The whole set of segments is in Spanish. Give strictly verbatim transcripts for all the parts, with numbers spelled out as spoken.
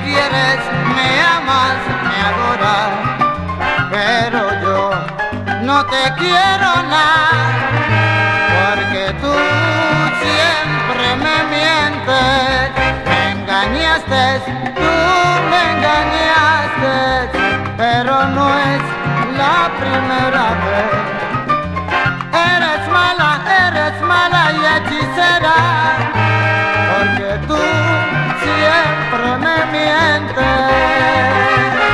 quieres, me amas, me adoras, pero yo no te quiero nada, porque tú siempre me mientes, me engañaste, tú me engañaste, pero no es la primera vez. Eres mala, eres mala y hechicera, porque tú siempre me mientes.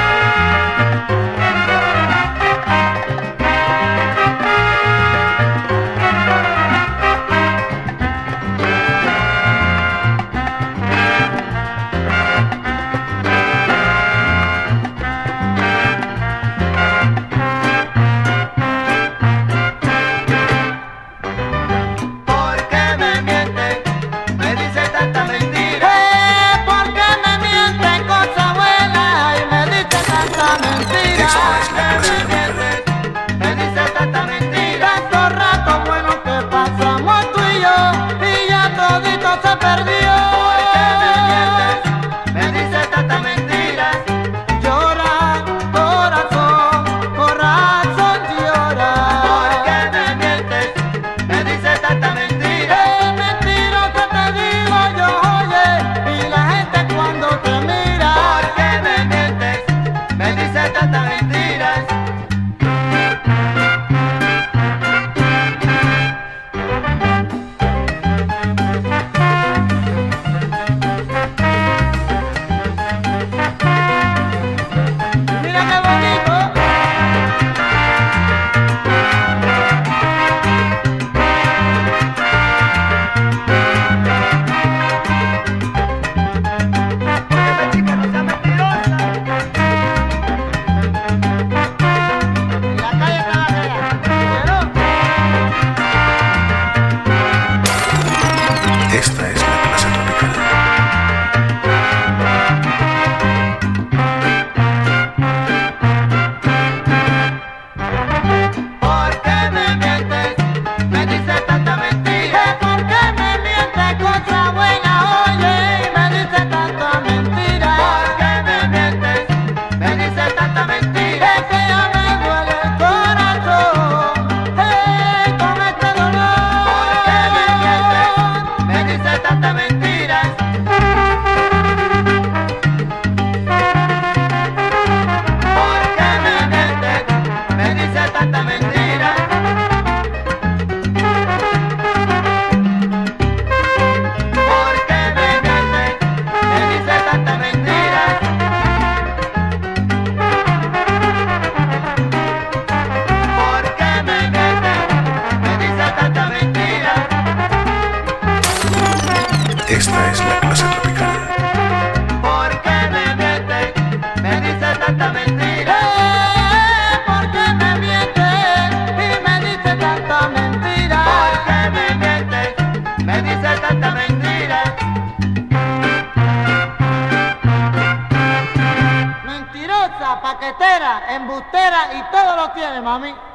Esta es la clase tropical. ¿Por qué me mientes? Me dices tanta mentira. Eh, ¿por qué me mientes? Y me dices tanta mentira. ¿Por qué me mientes? Me dices tanta mentira. Mentirosa, paquetera, embustera y todo lo tiene, mami.